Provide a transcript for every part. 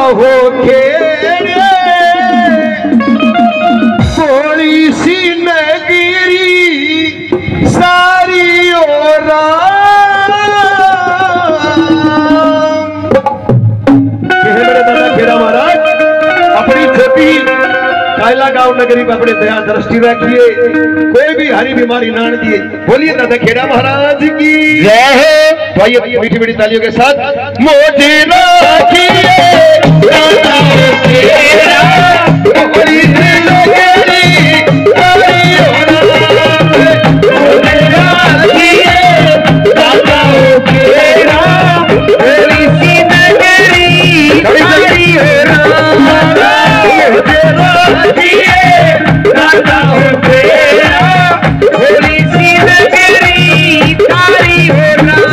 हो खेड़े थोड़ी सी नगरी सारी और मेरे दादा खेड़ा महाराज अपनी छोटी कायला गांव नगरी में अपने दया दृष्टि रखिए, कोई भी हरी बीमारी ना दिए। बोलिए दादा खेड़ा महाराज की जय है। तो आइए मीठी मीठी तालियों के साथ मोदी राखिए दादा खेड़ा थोड़ी सी नगरी सारी और मोदी राखिए दादा खेड़ा थोड़ी सी नगरी सारी और दादा हो तेरा थोड़ी सी नगरी तारी हो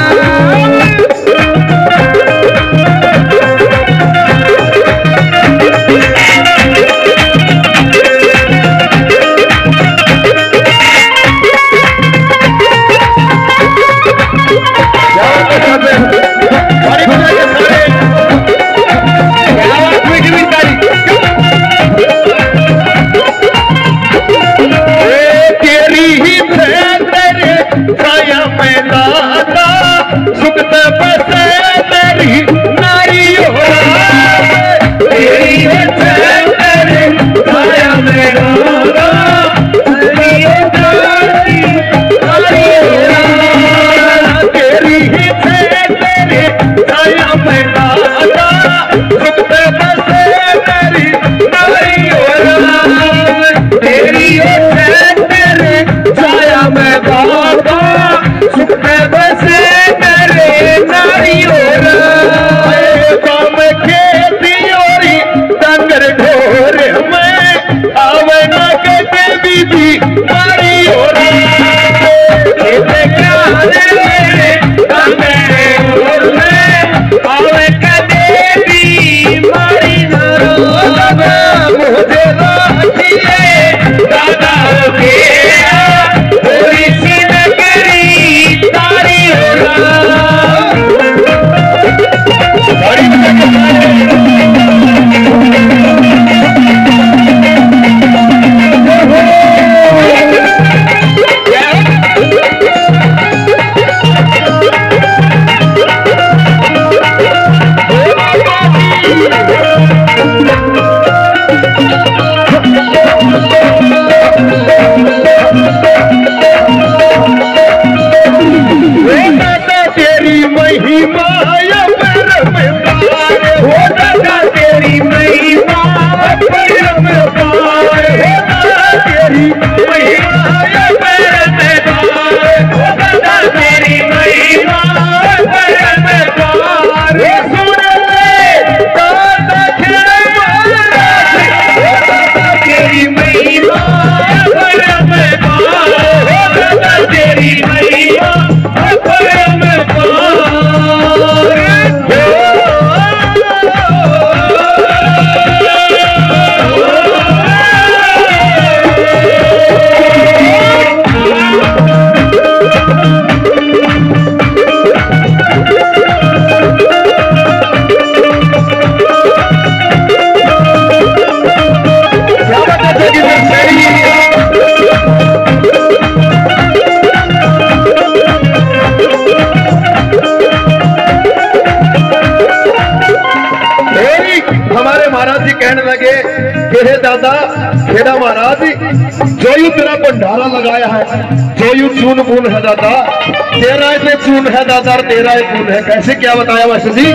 कहने लगे कि हे दादा खेड़ा महाराज जो यू तेरा भंडारा लगाया है, जो यू चून बून है दादा, तेरा इतने चून है दादा, तेरा ही चून है। कैसे क्या बताया मास्टर जी?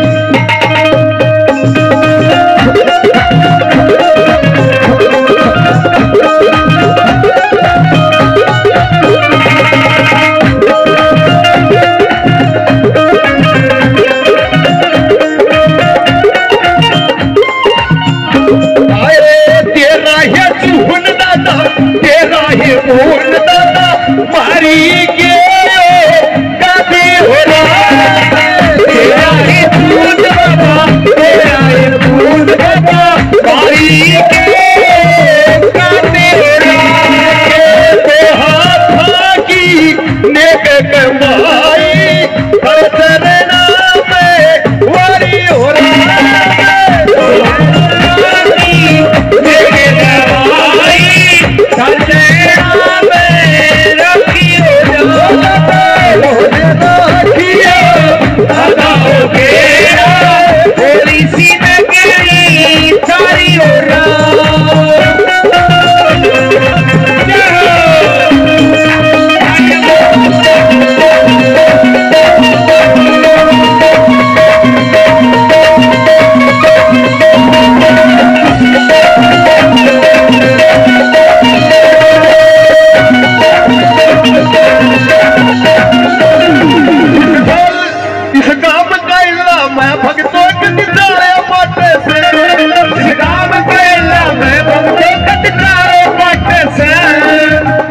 पूर्ण दादा मारी के गादी हो रहा तेरा ही दूध बाबा, तेरा ही दूध बाबा।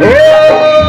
ओ